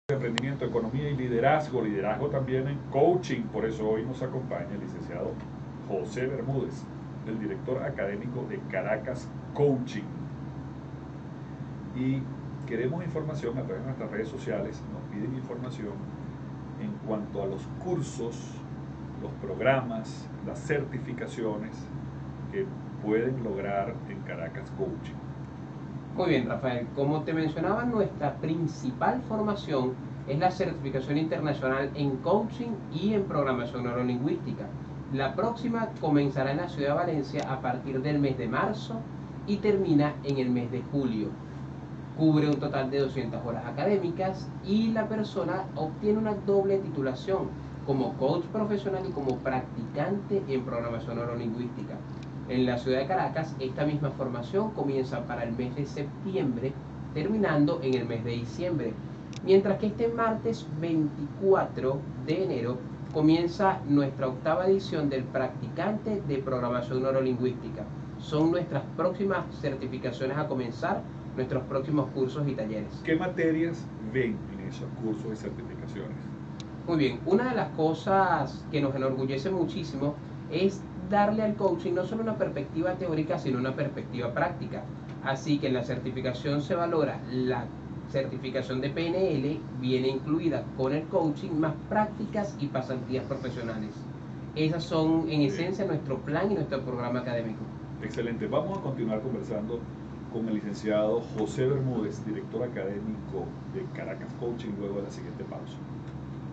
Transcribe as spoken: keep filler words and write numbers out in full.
Emprendimiento, economía y liderazgo, liderazgo también en coaching. Por eso hoy nos acompaña el licenciado José Bermúdez, el director académico de Caracas Coaching. Y queremos información a través de nuestras redes sociales, nos piden información en cuanto a los cursos, los programas, las certificaciones que pueden lograr en Caracas Coaching. Muy bien, Rafael. Como te mencionaba, nuestra principal formación es la certificación internacional en coaching y en programación neurolingüística. La próxima comenzará en la ciudad de Valencia a partir del mes de marzo y termina en el mes de julio. Cubre un total de doscientas horas académicas y la persona obtiene una doble titulación como coach profesional y como practicante en programación neurolingüística. En la ciudad de Caracas, esta misma formación comienza para el mes de septiembre, terminando en el mes de diciembre. Mientras que este martes veinticuatro de enero comienza nuestra octava edición del practicante de programación neurolingüística. Son nuestras próximas certificaciones a comenzar, nuestros próximos cursos y talleres. ¿Qué materias ven en esos cursos y certificaciones? Muy bien, una de las cosas que nos enorgullece muchísimo es darle al coaching no solo una perspectiva teórica, sino una perspectiva práctica. Así que en la certificación se valora la certificación de P N L, viene incluida con el coaching, más prácticas y pasantías profesionales. Esas son en esencia nuestro plan y nuestro programa académico. Excelente. Vamos a continuar conversando con el licenciado José Bermúdez, director académico de Caracas Coaching, luego de la siguiente pausa.